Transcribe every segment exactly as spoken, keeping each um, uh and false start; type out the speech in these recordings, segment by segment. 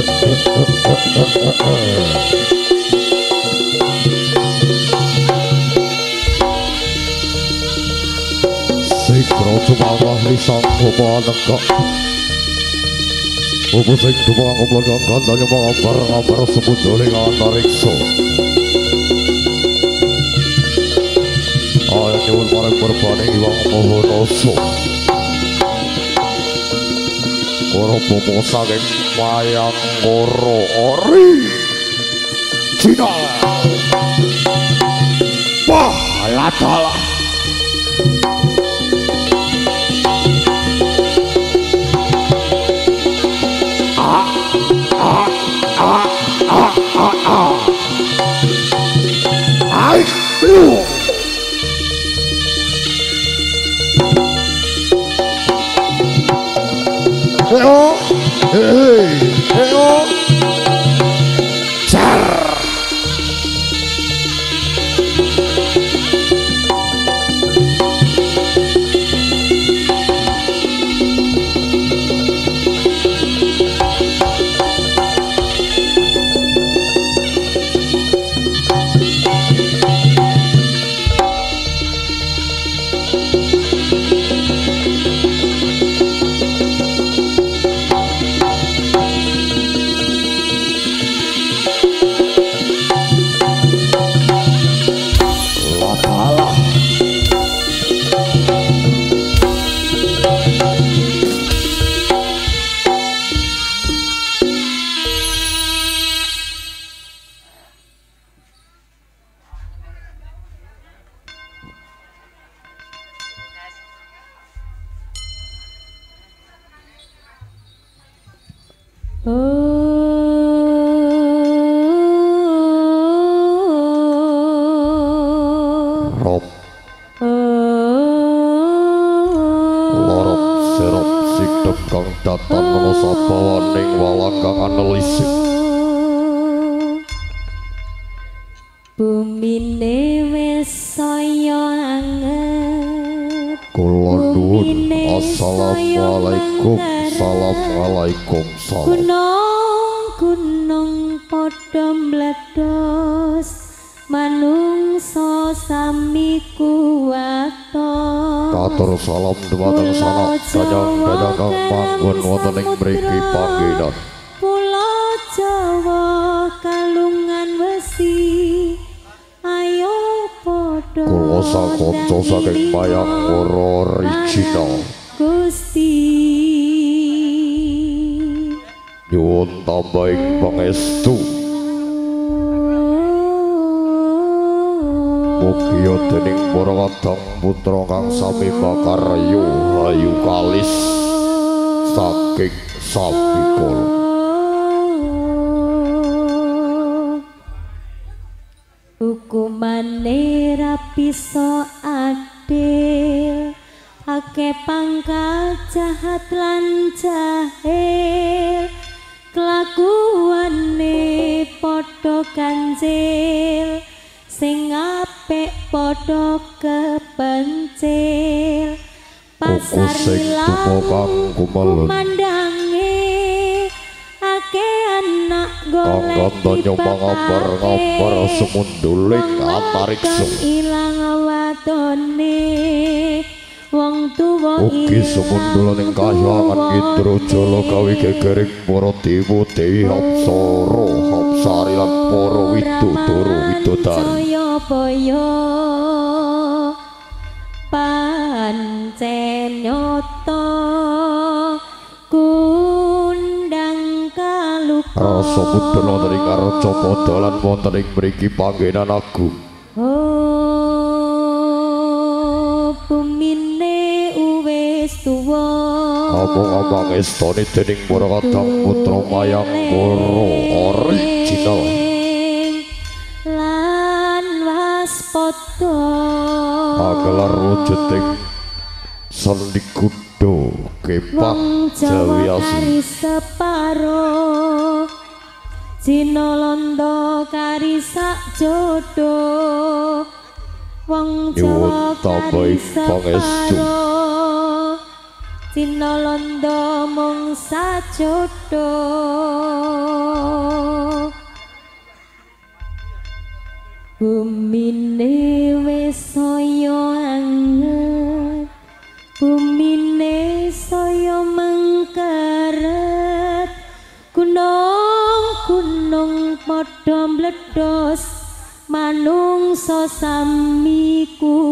Sikro cumawah lisang umaneka Upu sing dumang umlegang kandanya mengambar-ngambar semunduling antariksa Ayah nyuwun marang berbanding iwang mohonoso Koro pomo saking mayang koro ori Cina Wah ladalah Ah ah ah ah ah ah Ay lu Heo, hei, heo, car. Rob Lorop serop sikdep kang datang ana sabawaning walanggang anelisik Bumine wis saya anget Kula nuwun assalamualaikum Assalamualaikum salam Gunung-gunung padha mledos manungsa sami kuwaton Katur salam dumateng sanak kanyang-kanyang kang manggon wonten ing mriki panggenan Pulo Jawa kalungan wesi ayo padha Kula sakonco saking mayang ora original Gusti nyuwun tambahing pangestu Mugia dening para kadang putra kang sami makarya ayu kalis saking sabikul hukumane ra bisa adil akeh pangkat jahat lan jahil kelakuane padha ganjil sing apik padha kepencil pasar ilang kumandange akeh anak golek donya mangambar-ngambar semunduling antariksa ilang wadone wong tuwa ugi semundulaning kahyangan Indrajala kawi gegering para dewa dewi apsara apsari lan para widodara widodari Jayabaya pancen nyata kundang kalupa rasa mudhun wonten ing Arcapada lan wonten ing mriki panggenan agung oh bumine wis tuwa omong-omong estane dening para kadang putra mayang para original lan waspada agelar wujuding Sandi Kuda kepang Jawi asli separo Cina londo kari sak jodoh wong Jawa kari separo Cina Londo mung sajodho bumine wis saya anget bumine saya mengkeret gunung-gunung padha mledhos manungsa sami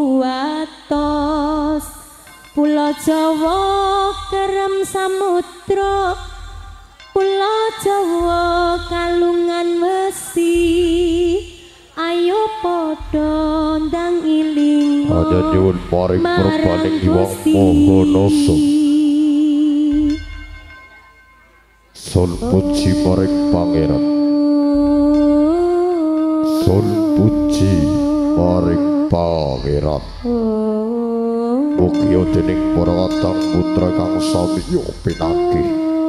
kuwatos Pulau Jawa kerem samudra Pulau Jawa kalungan wesi ayo padha ndang iling ada nyuwun paring merbaning Hyang Mahanasa Sun puji maring pangeran Sun puji maring pangeran Mugia dening para watang putra kang samiya pinanggih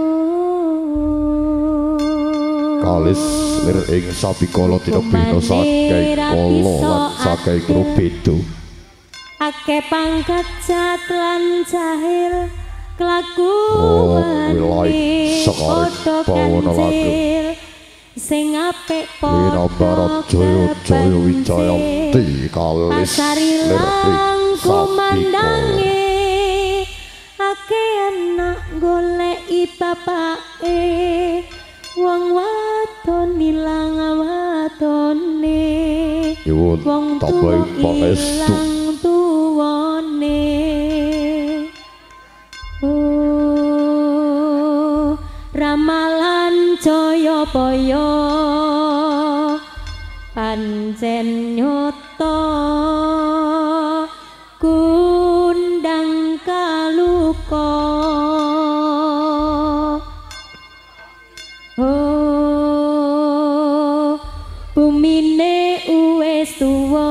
kalis lir ing sabikala tinebihna saking kala lan saking rubeda akeh pangkat jat lan jahil kelakuan padha kancil sing apik padha barat jaya jaya wijayanti kalis lir ing kumandange ake anak goleki bapake wong wadon ilang wadone wong tuwa ilang tuwane oh ramalan Jayabaya pancen nyata kundang kaluka oh bumine wis tuwa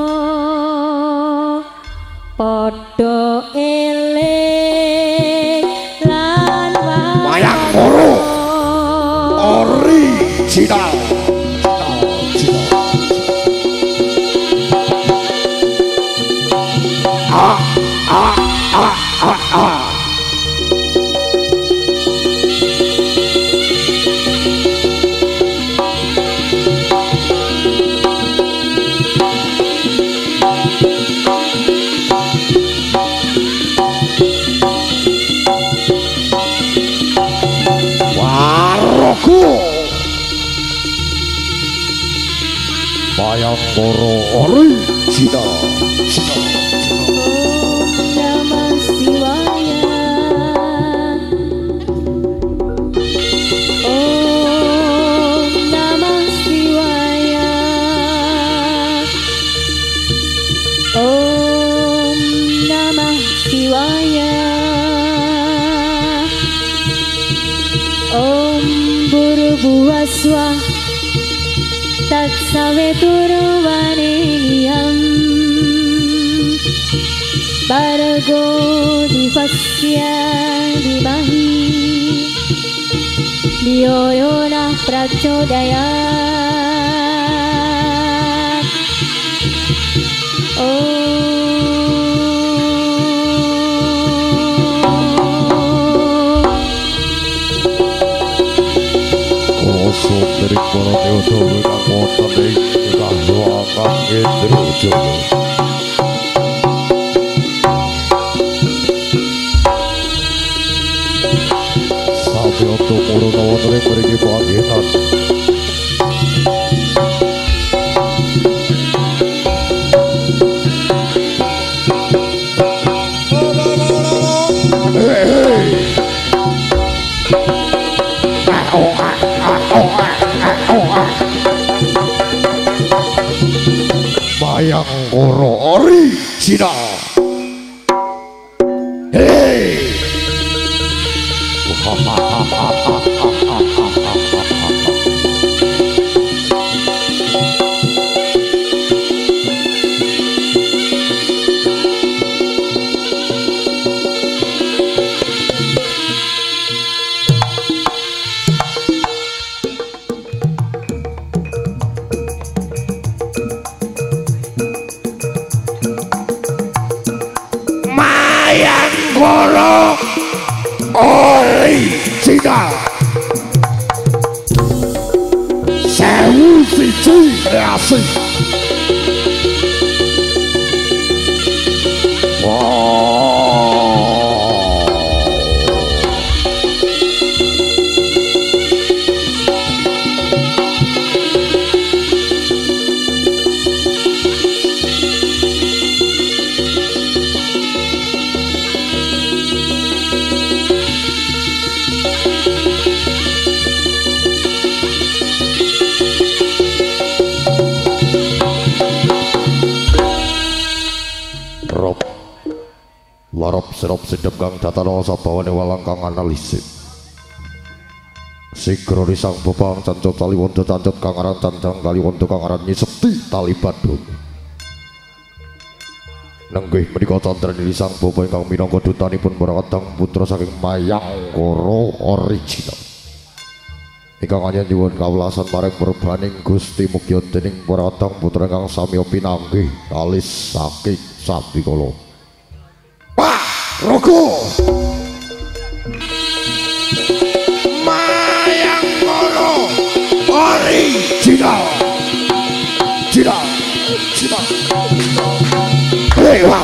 padha eling lan wayang moro original ah ah ah ah ah waroku wayang moro original Buaswa tak sawe turwaniyam bargo divasya dibahi dioyona prachodayat oh dari para teoso kang wonten ing kahyangan Indrajaya sampeyan tumurun wonten ing mriki panggenan wayang moro original hey original sewu siji kreasi larap serap sedep kang datana sabawane walang kang analisit sigra risang bopang cancot tali wonto cancot kang aran cancang kali wonto kang aran nyiseti tali badung nenggih menika candrani risang bopo ingkang minangka dutanipun para kadang putra saking Mayangkara original ingkang anyen nyuwun kawelasan marang merbaning Gusti Mukya dening para kadang putra ingkang sami pinanggih kalis saking sabikala Roko Mayangkara original Cina Cina Lewas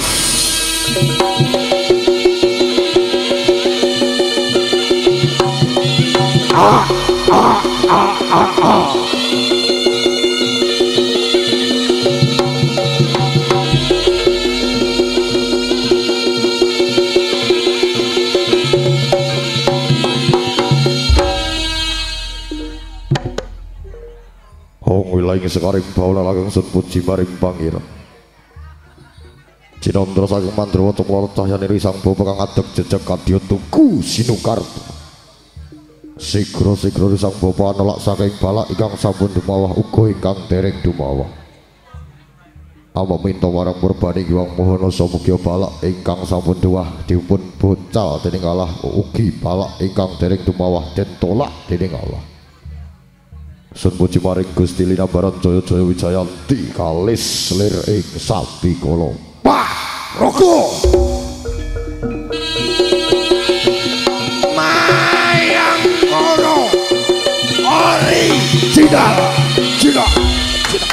Ah ah ah ah ah wilayah sekaring baula lagang sun puji maring pangeran Cinandra saking Mandrawa tumrap cahyane risang bapa kang adeg jejeg kadya tuku sinukarta sigra-sigra risang bapa anelak saking balak ingkang sampun dumawah uga ingkang dereng dumawah ama minta marang merbaning Hyang Mahanasa Mukya balak ingkang sampun duwah dipun bocal dening Allah ugi balak ingkang dereng dumawah den tolak dening Allah sun puji maring Gusti Linabaran Jaya Jaya Wijayanti kalis lir ing sabikala Wah Roko Mayangkara original Cina Cina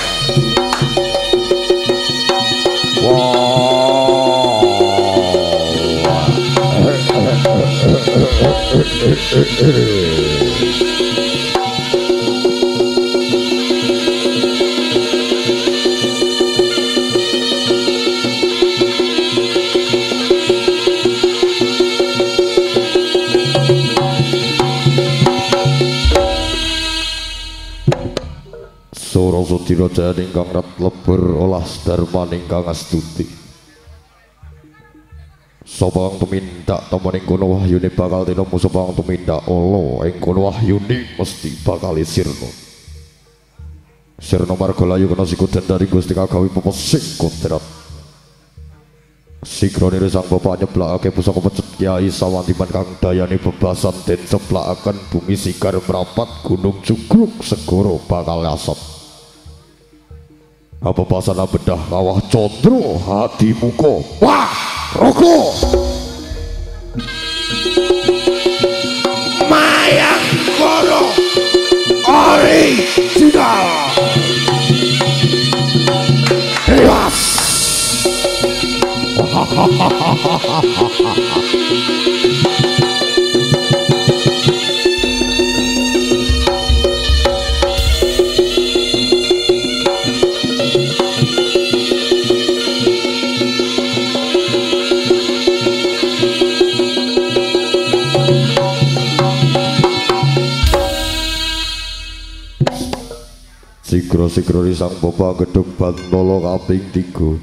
Sora Sudira Jaya ingkang rat lebur olah dharma ingkang astuti sapa kang tumindak temen ing kono wahyune bakal tinemu sapa kang tumindak ala ing kono wahyune mesti bakal sirna sirna marga layu kena sikudan dari Gusti kagawi pepesing kodrat sigrane risang bapa nyeblakake pusaka pecet Kyai Sawandiman kang dayane bebasan den ceplakaken bumi sigar merapat gunung cugruk segara bakal asap apa pasana bedah kawah condro hati muka wah Roko Mayangkara original Lewas sigra-sigra risang bapa gedhog Bantala kaping tiga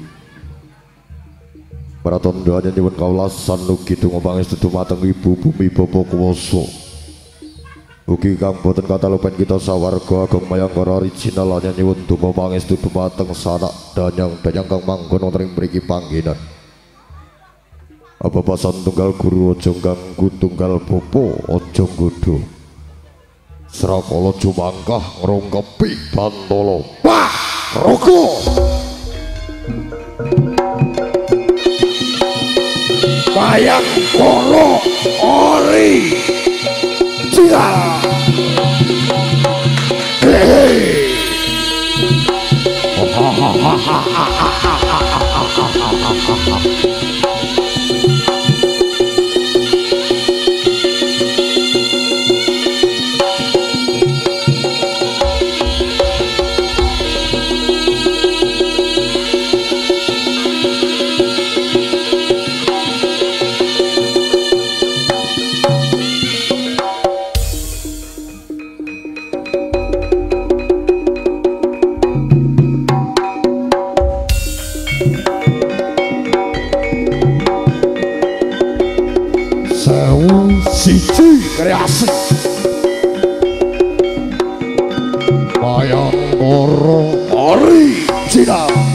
pratandha nyuwun kawelasan ugi donga pangestu dumateng ibu bumi bapa kuwasa ugi kang boten katalupen kita sawarga Ageng Mayangkara original lan nyuwun donga pangestu dumateng sanak danyang-danyang kang manggon wonten ing mriki panggenan apa pasan tunggal guru aja ganggu tunggal bapa aja nggodha Srakala jumangkah ngrongkepi Bantala wah Roko Mayang Koro Ori Cina. Hehehe. Siji kreasi Mayang Koro Ori Cina.